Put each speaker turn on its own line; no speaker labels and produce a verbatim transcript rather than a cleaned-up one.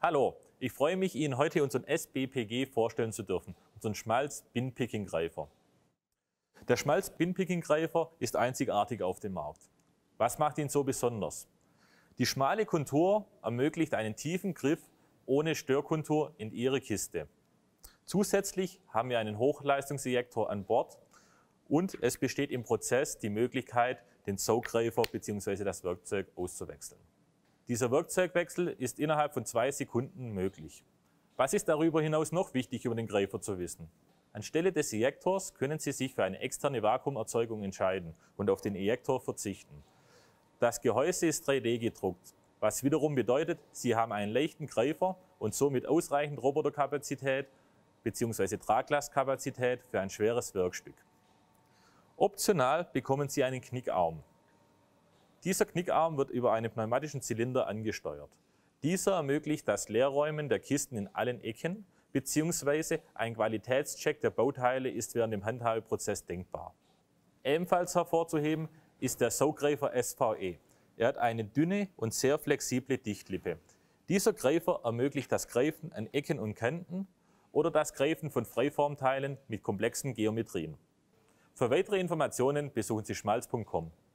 Hallo, ich freue mich, Ihnen heute unseren S B P G vorstellen zu dürfen, unseren Schmalz-Bin-Picking-Greifer. Der Schmalz-Bin-Picking-Greifer ist einzigartig auf dem Markt. Was macht ihn so besonders? Die schmale Kontur ermöglicht einen tiefen Griff ohne Störkontur in Ihre Kiste. Zusätzlich haben wir einen Hochleistungsejektor an Bord und es besteht im Prozess die Möglichkeit, den Sauggreifer bzw. das Werkzeug auszuwechseln. Dieser Werkzeugwechsel ist innerhalb von zwei Sekunden möglich. Was ist darüber hinaus noch wichtig über den Greifer zu wissen? Anstelle des Ejektors können Sie sich für eine externe Vakuumerzeugung entscheiden und auf den Ejektor verzichten. Das Gehäuse ist drei D gedruckt, was wiederum bedeutet, Sie haben einen leichten Greifer und somit ausreichend Roboterkapazität bzw. Traglastkapazität für ein schweres Werkstück. Optional bekommen Sie einen Knickarm. Dieser Knickarm wird über einen pneumatischen Zylinder angesteuert. Dieser ermöglicht das Leerräumen der Kisten in allen Ecken bzw. ein Qualitätscheck der Bauteile ist während dem Handhabeprozess denkbar. Ebenfalls hervorzuheben ist der Sauggreifer S V E. Er hat eine dünne und sehr flexible Dichtlippe. Dieser Greifer ermöglicht das Greifen an Ecken und Kanten oder das Greifen von Freiformteilen mit komplexen Geometrien. Für weitere Informationen besuchen Sie schmalz punkt com.